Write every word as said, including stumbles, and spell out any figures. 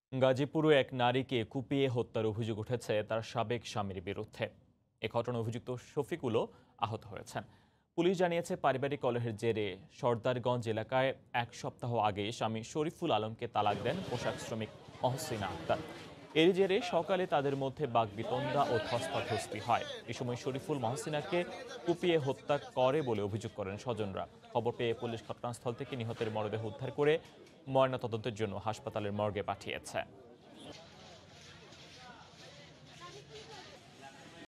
গাজীপুরে এক নারীকে কুপিয়ে হত্যার অভিযোগ উঠেছে তার সাবেক স্বামীর বিরুদ্ধে। এ ঘটনায় অভিযুক্ত শফিকুলও আহত হয়েছেন। পুলিশ জানিয়েছে, পারিবারিক কলহের জেরে সর্দারগঞ্জ এলাকায় এক সপ্তাহ আগে স্বামী শরীফুল আলমকে তালাক দেন পোশাক শ্রমিক মহসিনা আক্তার। এর জেরে সকালে তাদের মধ্যে বাকবিতণ্ডা ও ধস্তাধস্তি হয়। এ সময় শরীফুল মহসিনাকে কুপিয়ে হত্যা করে বলে অভিযোগ করেন স্বজনরা। খবর পেয়ে পুলিশ ঘটনাস্থল থেকে নিহতের মরদেহ উদ্ধার করে ময়নাতদন্তের জন্য হাসপাতালের মর্গে পাঠিয়েছে।